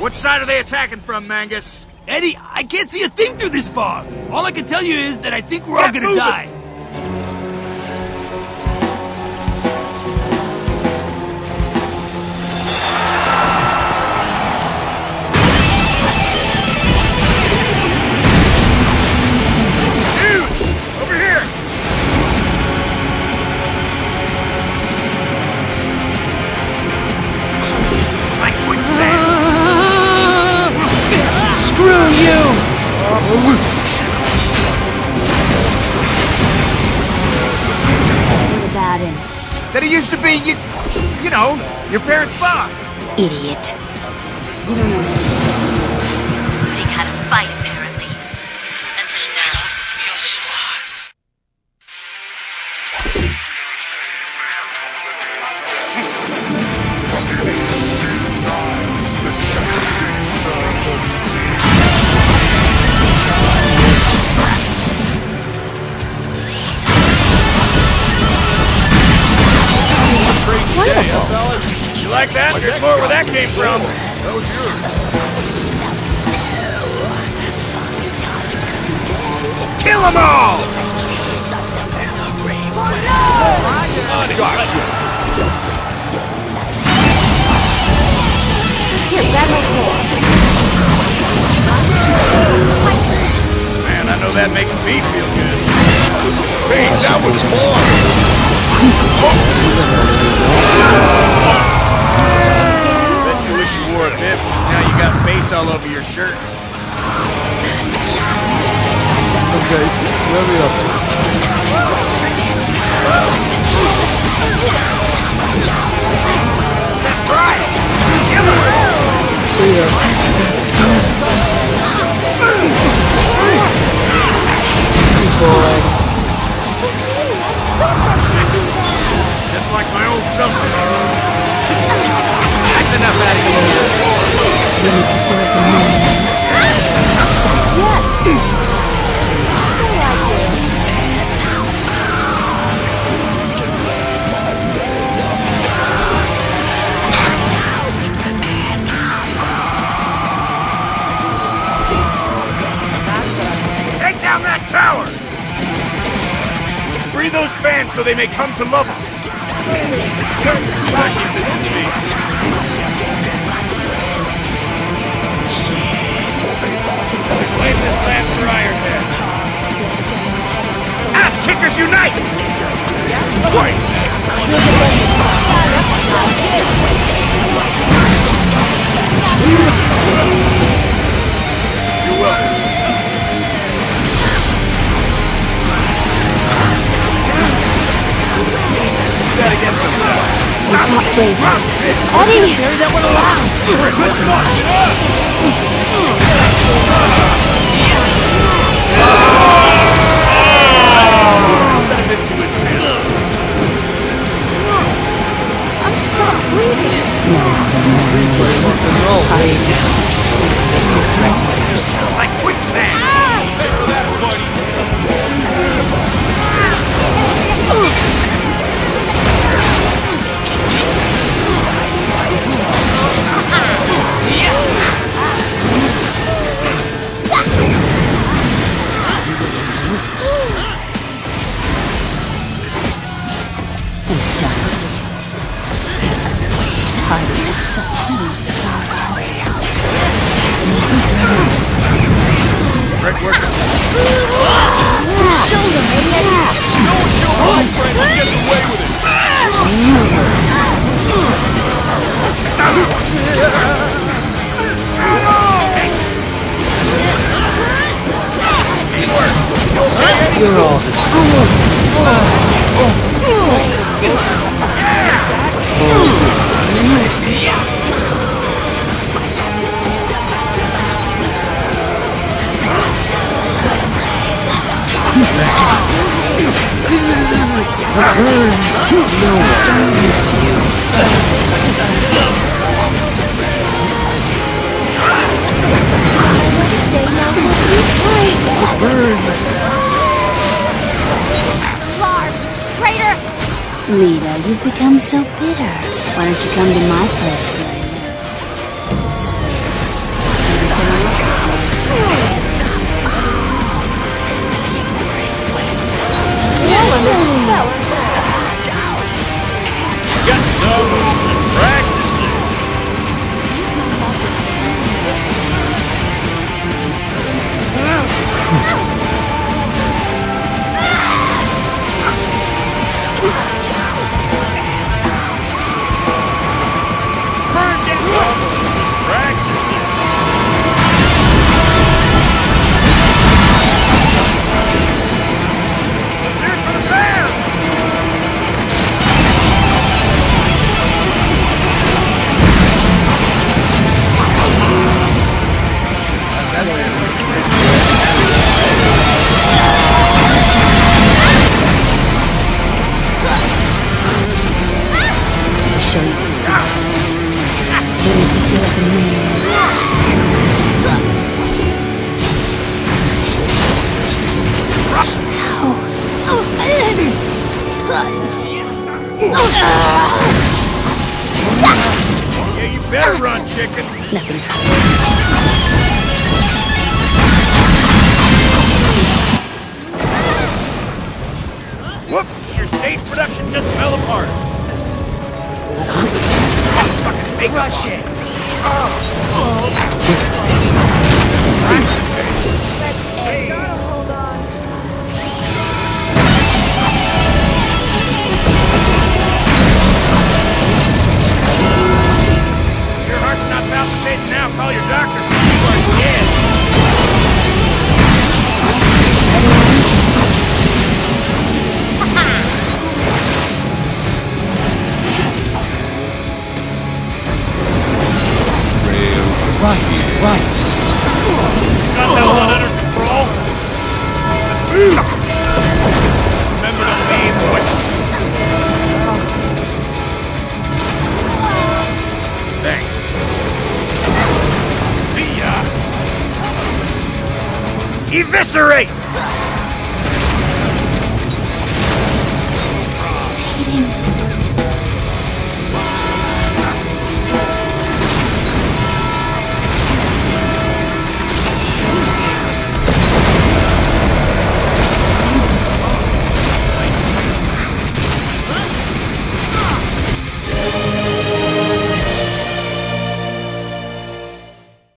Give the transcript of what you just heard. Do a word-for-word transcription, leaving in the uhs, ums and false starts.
Which side are they attacking from, Mangus? Eddie, I can't see a thing through this fog. All I can tell you is that I think we're all Get gonna moving. die. Dude! Over here! Like quicksand! Screw you! What about him? That he used to be, you, you know, your parents' boss. Idiot. You don't know anything. Learning how to fight, apparently. Until now. Feel so hot. You like that? There's more where that came from. That was yours. Kill them all! Here, grab my cord. Man, I know that makes me feel good. Hey, that was fun. Bet you wish you wore a bib. Now you got face all over your shirt. Okay, where are we up to? That's right! Kill him! Just like my old something. That's enough out of you. Take down that tower! Free those fans so they may come to love us. Claim this land for Iron Man. Ass Kickers Unite! Right. You're welcome. Do that again sometime. Wait. Eddie! Carry that one along! Let's march it up! I'm stuck breathing. Like quicksand! Hey for that, buddy. Party is such sweet sorrow. Great work. Show them, Eddie. No one's your home friend who gets away with it. You're all the same. Lita, you've become so bitter. Why don't you come to my place for a minute? Swear. better run, chicken. Nothing. Whoops! Your stage production just fell apart. Crush it! Hey. Gotta hold on. Your heart's not palpitating now. Call your doctor. You are dead. Right, right. Got that one under control? Remember to leave, boy. Thanks. See ya. Eviscerate!